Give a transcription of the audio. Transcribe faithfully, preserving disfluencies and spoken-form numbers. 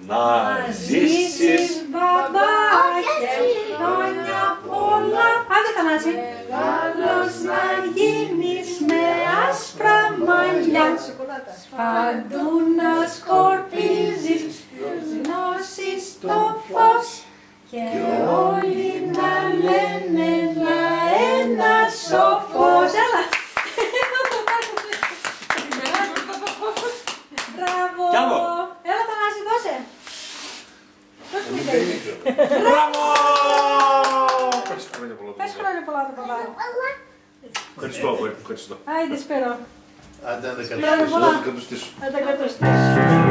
Να ζήσεις μπαμπά και χρόνια πολλά. Άντε Θανάση. Μεγάλος να γίνεις με άσπρα μαλλιά, παντού να σκορπίζεις γνώσεις το φως και όλοι να λένε να ένα σοφός. Έλα! Μπράβο! Έλα Θανάση, δώσε! Δώσε μου χέρι. Μπράβο! Πες χρόνια πολλά το παπά. Ευχαριστώ, ευχαριστώ. Άιντε σπέρο. Άντε, άντε, Σπέρο πολλά. κατουστήσω. Να τα κατουστήσω.